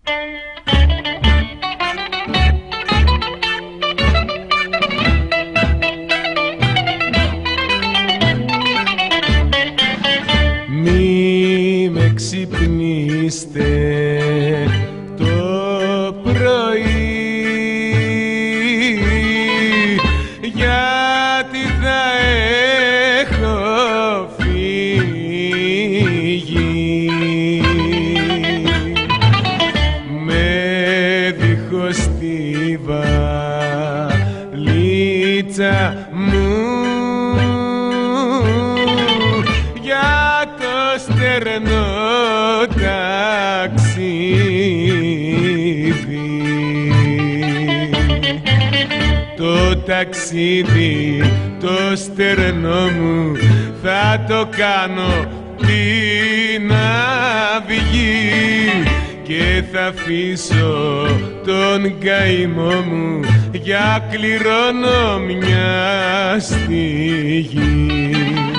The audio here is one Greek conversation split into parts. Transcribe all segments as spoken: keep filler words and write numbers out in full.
Μη με ξυπνήστε το πρωί, γιατί θα έχω φύγει με δίχως τη βαλίτσα μου για το στερνό ταξίδι. Το ταξίδι το στερνό μου θα το κάνω την αυγή και θα αφήσω τον καημό μου για κληρονομιά στη γη.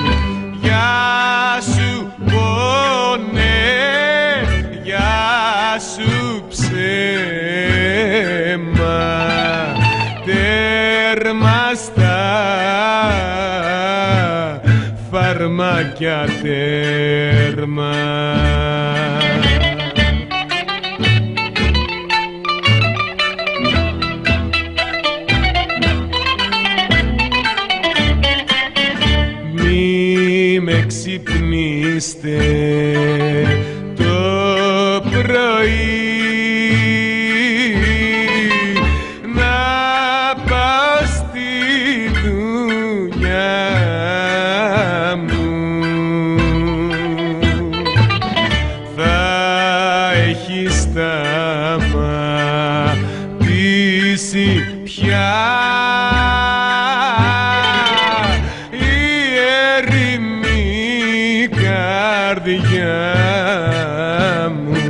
Γεια σου πόνε, γεια σου ψέμα, τέρμα στα φαρμάκια τέρμα. Μη με ξυπνήστε το πρωί, να πάω στη δουλειά μου. Θα έχει σταματήσει πια καρδιά μου.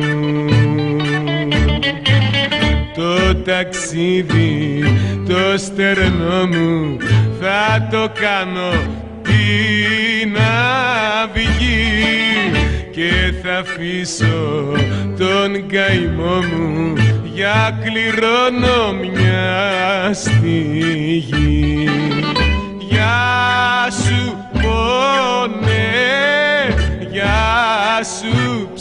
Το ταξίδι το στερνό μου θα το κάνω την αυγή και θα αφήσω τον καημό μου για κληρονομιά στη γη. Γεια σου πόνε, γεια σου